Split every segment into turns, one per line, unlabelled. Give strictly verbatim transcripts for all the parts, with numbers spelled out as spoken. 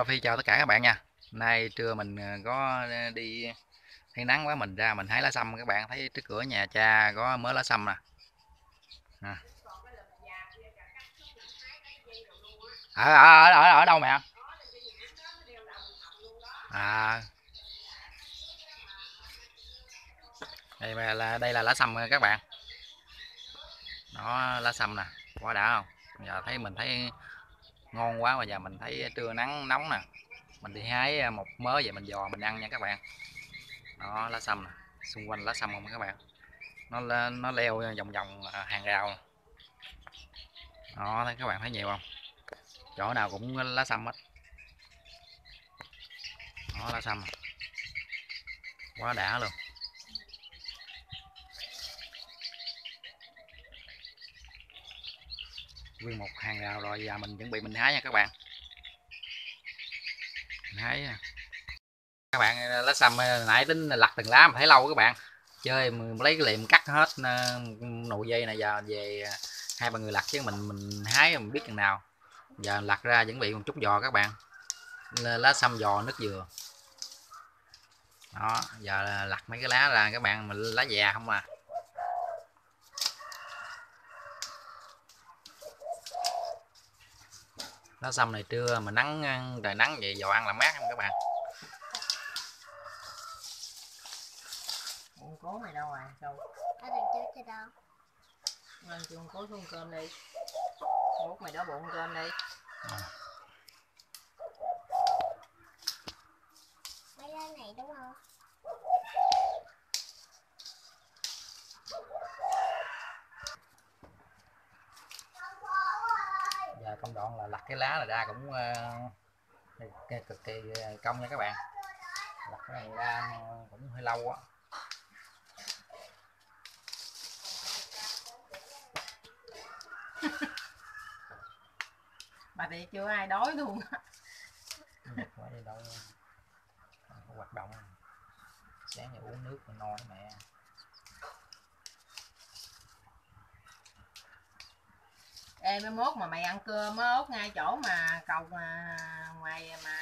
Phi chào tất cả các bạn nha. Nay trưa mình có đi thấy nắng quá mình ra mình hái lá săm, các bạn thấy trước cửa nhà cha có mớ lá săm nè. À. Ở, ở, ở, ở đâu mẹ? À. Đây là đây là lá săm các bạn. Đó lá săm nè, quá đã không? Giờ thấy mình thấy ngon quá mà giờ mình thấy trưa nắng nóng nè. Mình đi hái một mớ vậy mình dò mình ăn nha các bạn. Đó lá săm nè, xung quanh lá săm không các bạn. Nó nó leo vòng vòng hàng rào. Đó thấy các bạn thấy nhiều không, chỗ nào cũng lá săm hết. Đó lá săm quá đã luôn. Nguyên một hàng rào rồi, giờ mình chuẩn bị mình hái nha các bạn. Mình hái nè các bạn, lá săm nãy tính lặt từng lá mà thấy lâu các bạn chơi mình lấy cái liềm cắt hết nồi dây này, giờ về hai ba người lặt chứ mình mình hái mình biết chừng nào. Giờ lặt ra chuẩn bị một chút giò các bạn, lá săm giò nước dừa. Đó giờ lặt mấy cái lá ra các bạn, mình lá già không à. Lá săm này trưa mà nắng trời nắng vậy giò ăn là mát không các bạn.
Uống cố mày đâu rồi đâu?
Ở đằng trước thì đâu?
Lên chung cố xuống cơm đi. Bút mày đó bụng cơm đi.
À.
Mấy cái này đúng không?
Giờ công đoạn là lặt cái lá này ra cũng uh, cực kỳ công nha các bạn. Lặt cái này ra cũng hơi lâu á.
Bà thì chưa ai đói luôn á.
Quá đi đâu có hoạt động, sáng giờ uống nước no đó mẹ.
Ê mấy mốt mà mày ăn cơm á ốt ngay chỗ mà cầu mà ngoài mà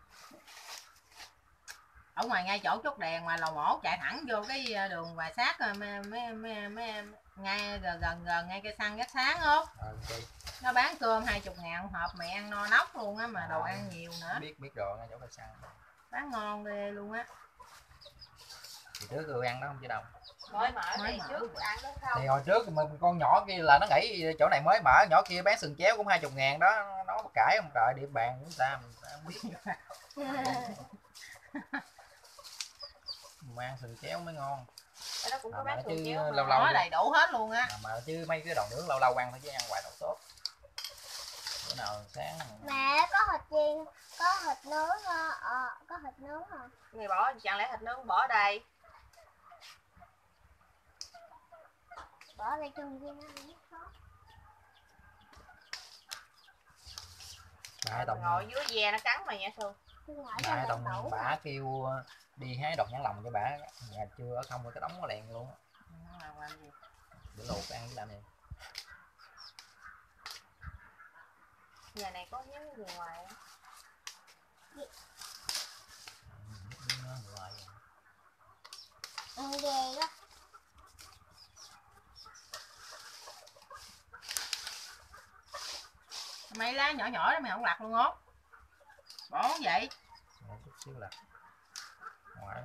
ở ngoài ngay chỗ chốt đèn mà lầu mổ chạy thẳng vô cái đường Hòa Sát mấy, mấy, mấy, mấy, ngay gần gần gần ngay cây xăng gác sáng không?
À, okay.
Nó bán cơm hai mươi ngàn hộp mày ăn no nóc luôn á mà à, đồ ăn nhiều nữa.
Biết biết rồi ngay chỗ cây xăng.
Bán ngon ghê luôn á.
Thì trước tôi ăn đó không chứ đâu.
Mới mở mới mở. Trước ăn đó không?
Thì hồi trước mà con nhỏ kia là nó nghĩ chỗ này mới mở, nhỏ kia bán sừng chéo cũng hai mươi ngàn đó, nó cãi không trời, địa bàn của ta mình ta không biết. Mang sừng chéo mới ngon.
Nó cũng có bán
chứ
chéo
lâu lâu
đầy đủ hết luôn á.
À, mà chứ mấy cái đồ nướng lâu lâu ăn thôi chứ ăn hoài đâu tốt. Bữa nào sáng
mẹ có thịt gì, có thịt nướng ờ, có thịt nướng hả?
Người bỏ chẳng lẽ thịt nướng bỏ đây?
Bỏ đây trong kia nó ăn khó.
Đại Tùng
ngồi dưới ve nó cắn mày nha Thư.
Đại Tùng bả kêu đi hái đọt nhãn lồng cho bả, nhà chưa ở không cái đống nó đèn luôn á. Để luộc ăn với làm gì.
Nhà này có nhớ gì ngoài á?
Ăn ghê đó.
Mấy lá nhỏ nhỏ đó mày không lặt luôn không? Bỏ vậy?
Chút xíu lặt. Ngoài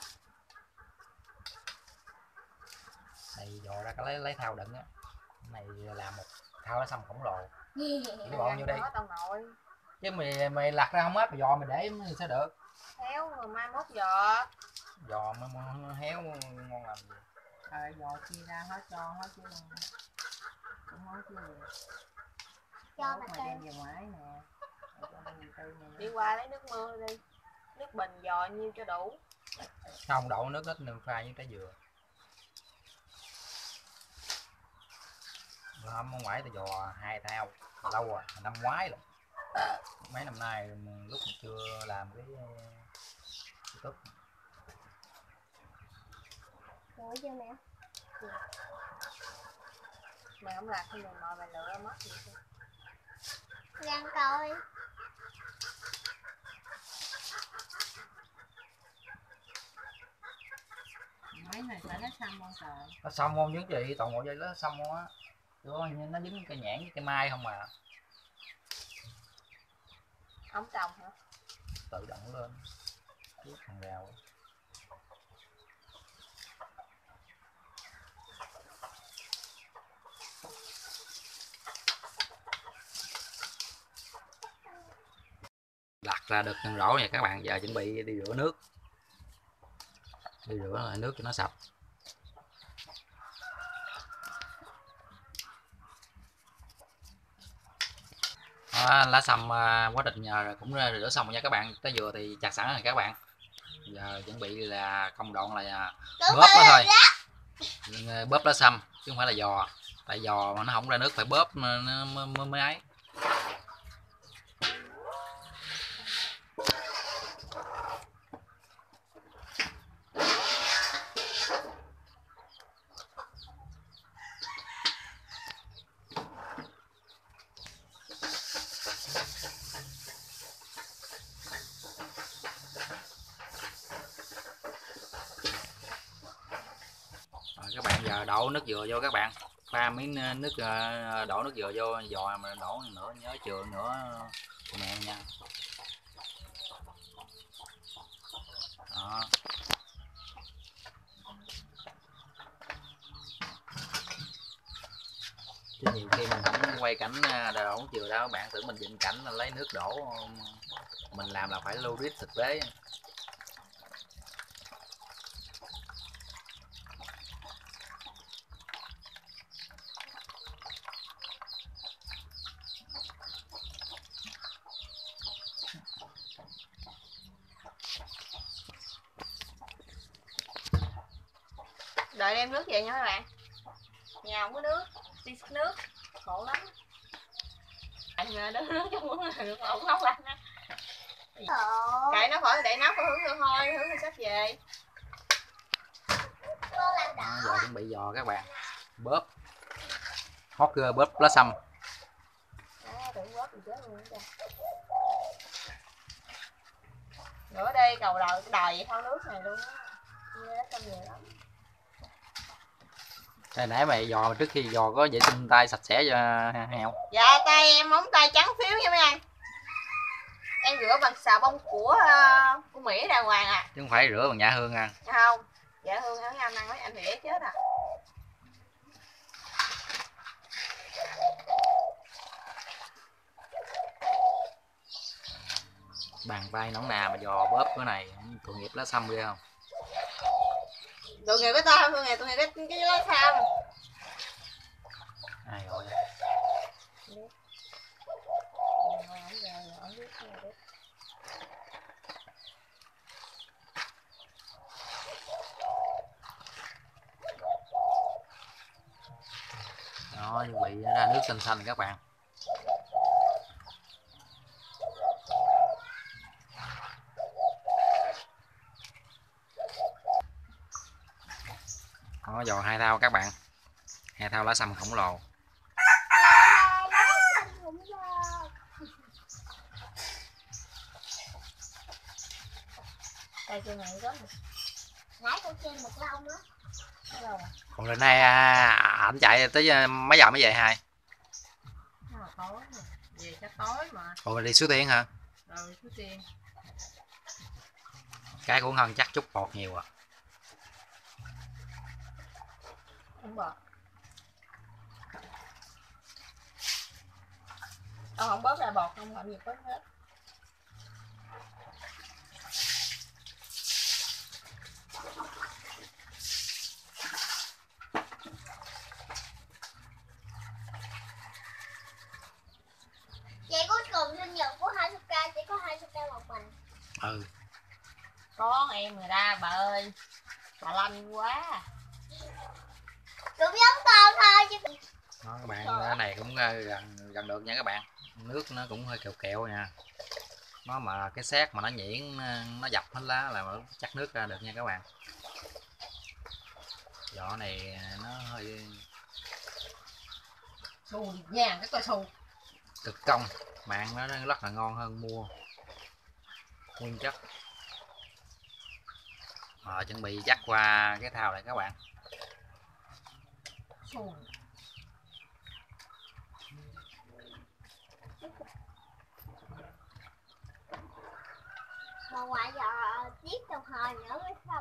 này dò ra cái lấy lấy thao đựng á. Này làm một thao lá săm khổng lồ. Đi bỏ nhiêu đi? Chứ mày mày lặt ra không hết, mày dò mày để sẽ được.
Héo rồi mai mốt giò.
Giò nó héo ngon làm gì?
Ờ giò chia ra hết cho hết chứ cũng hết chứ gì. Cho mày đem về ngoài nè. Đi qua lấy nước mưa đi. Nước bình giò nhiêu cho đủ.
Không đậu nước ít nương pha với trái dừa. Rồi hôm ở ngoài tôi dò hai thao lâu rồi, năm ngoái rồi. Mấy năm nay lúc mà chưa làm cái YouTube.
Rồi chưa mẹ?
Mày không làm thì mày mời mày lựa mất gì chứ.
Gan coi.
lá xăm không trời?
Lá sâm không chứ chị, toàn bộ dây lá sâm không á. Nó dính cây nhãn với cây mai không à.
Ông trồng hả?
Tự động lên trước hàng rào. Lặt ra được chân rổ nha các bạn. Giờ chuẩn bị đi rửa nước, đi rửa lại nước cho nó sạch. Đó, lá sâm quá trình nhờ cũng rửa xong rồi nha các bạn. Cái dừa thì chặt sẵn rồi các bạn. Giờ chuẩn bị là công đoạn là bóp nó thôi, bóp lá sâm chứ không phải là giò, tại giò mà nó không ra nước phải bóp nó mới mới ấy. Các bạn giờ đổ nước dừa vô các bạn, pha miếng nước, đổ nước dừa vô giò mà đổ nữa nhớ chừa nữa mẹ nha. Đó. Chứ nhiều khi mình không quay cảnh đổ dừa đâu các bạn, tưởng mình dựng cảnh là lấy nước đổ, mình làm là phải logic thực tế.
Đợi đem nước về nha các bạn. Nhà không có nước, đi xách nước, khổ lắm. Anh mà đớn nước trong muốn được ổng nấu lạnh á. Kệ nó khỏi để nấu có hướng nữa thôi, hướng đi xách về.
Đó, giờ chuẩn bị giò các bạn, bóp, hót bóp lá sâm.
À, tưởng bóp thì chết luôn đó. Nữa đi cầu đợi đòi thau nước này luôn á. Nghe nó nhiều lắm.
Đây nãy mày giò trước khi giò có vệ sinh tay sạch sẽ cho heo.
Dạ tay em móng tay trắng phiếu nha mấy anh. Em rửa bằng xà bông của uh, của Mỹ đàng hoàng à.
Chứ không phải rửa bằng Nhã Hương à.
Không, Dạ Hương ở anh ăn mấy anh thì chết à.
Bàn tay nóng nà mà giò bóp cái này tội nghiệp lá sâm ghê không?
Tội nghiệp cái tao, tội nghiệp tội nghiệp cái cái lá sâm.
Ai gọi đó, chuẩn bị ra nước xanh xanh các bạn. Đó, giò hai thau các bạn, hai thau lá sâm khổng lồ.
Đây trên này có nãy con trên một lông đó.
Còn lần này à, ảnh chạy tới mấy giờ mới về hai?
Tối về chắc tối mà.
Còn đi Suối Tiên hả?
Ừ, Suối Tiên.
Cái cũng hơn chắc chút bột nhiều à.
Không bột. Ông không bớt ra bột không làm gì bớt hết.
Vậy cuối cùng sinh nhật của hai ca chỉ có hai ca một mình.
Ừ.
Con em người ta bà ơi, bà lanh quá.
Cũng giống con thôi chứ.
Đó các bạn, cái này cũng gần gần được nha các bạn. Nước nó cũng hơi kẹo kẹo nha. Nó mà cái xác mà nó nhuyễn nó dập hết lá là nó chắc nước ra được nha các bạn. Vỏ này nó hơi
xù nhàn cái coi xù.
Cực công, mạng nó rất là ngon hơn mua nguyên chất. Rồi chuẩn bị dắt qua cái thau này các bạn.
thù.
Mà ngoại giờ tiết đồng hồ nữa mới xong.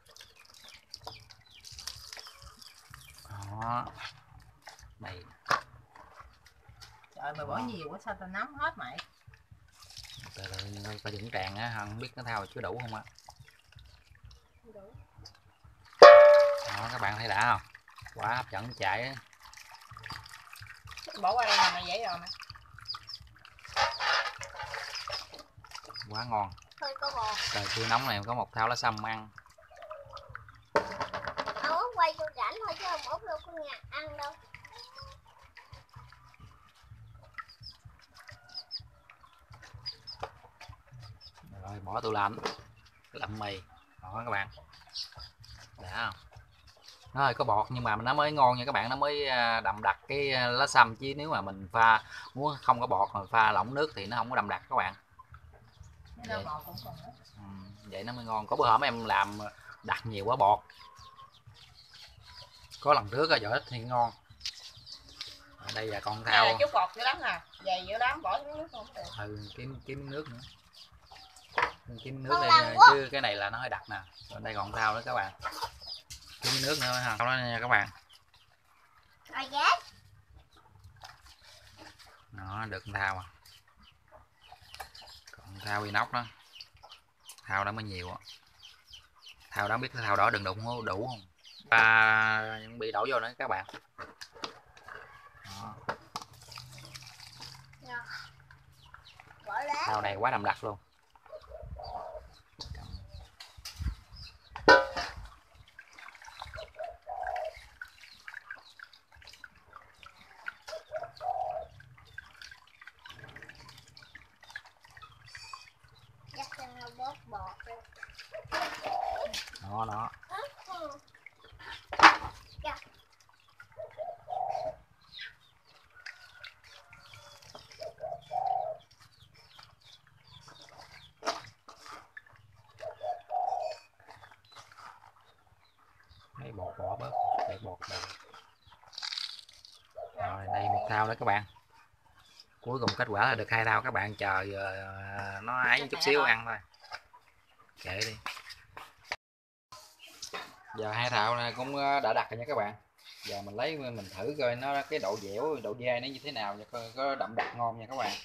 Đó đây.
Trời mày bỏ nhiều quá sao tao nắm hết mày.
Từ từ phải đừng tràn á, không biết nó thao chưa đủ không á.
Đủ.
Đó các bạn thấy đã không, quá hấp dẫn chạy á.
Bỏ qua đây là mày dễ rồi mày.
Quá ngon.
Thôi có bò.
Trời chưa nóng này có một thao lá sâm ăn.
Ông Út quay vô rảnh thôi chứ ông Út đâu có nhà ăn đâu.
Rồi bỏ tủ lạnh, lạnh mì. Đó các bạn, đã không, nó hơi có bọt nhưng mà nó mới ngon nha các bạn, nó mới đậm đặc cái lá sâm, chứ nếu mà mình pha muốn không có bọt mà pha lỏng nước thì nó không có đậm đặc các bạn. Vậy, ừ, vậy nó mới ngon. Có bữa hổm em làm đặt nhiều quá bọt, có lần trước rồi ít thì ngon. Ở đây là con thao.
Chút bọt dữ lắm nè, dày dữ lắm, bỏ xuống nước không được.
Ừ, kiếm kiếm nước nữa, kiếm nước đây chứ cái này là nó hơi đặc nè. Còn đây còn thao nữa các bạn, kiếm nước nữa ha, đó nha các bạn.
Rồi ghét.
Nó được thao à, còn thao inox đó, thao đó mới nhiều á. Thao đó biết cái thao đó đừng đụng đủ không, và bị đổ vô nữa các bạn. Đó. Thao này quá đậm đặc luôn.
Chắc cho nó bớt bọt đi.
Đó đó. Lấy bột bỏ bớt, để bột đây. Rồi đây một thao đó các bạn. Cuối cùng kết quả là được hai thao các bạn. Chờ uh, nó ấy chút xíu ăn thôi, kệ đi. Giờ hai thao này cũng đã đặt rồi nha các bạn. Giờ mình lấy mình thử coi nó cái độ dẻo, độ dai nó như thế nào, và coi có đậm đặc ngon nha các bạn.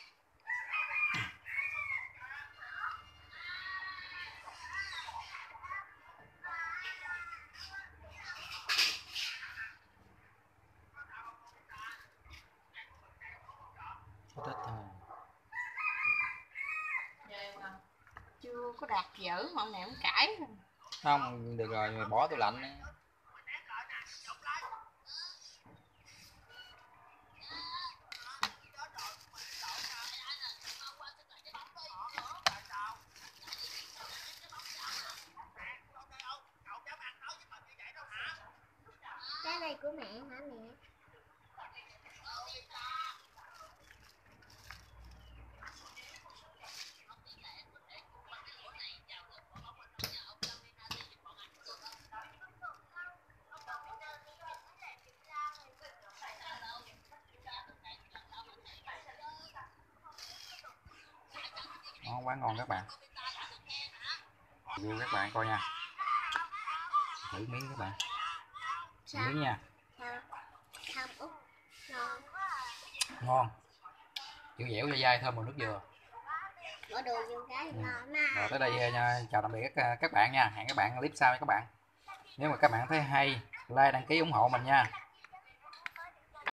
Ít thôi.
Chưa có đạt dở mà mẹ không cãi.
Không được rồi, mày bỏ tủ lạnh đi.
Cái này của mẹ hả mẹ?
Nó quá ngon các bạn. Vô các bạn coi nha. Thử miếng các bạn. Thử miếng nha.
Không Út. Ngon.
Ngon. Kiểu dẻo dai dai thơm mùi nước dừa.
Bỏ đồ vô cái
Ừ.
ngon mà.
Rồi tới đây nha, chào tạm biệt các, các bạn nha. Hẹn các bạn clip sau nha các bạn. Nếu mà các bạn thấy hay, like đăng ký ủng hộ mình nha.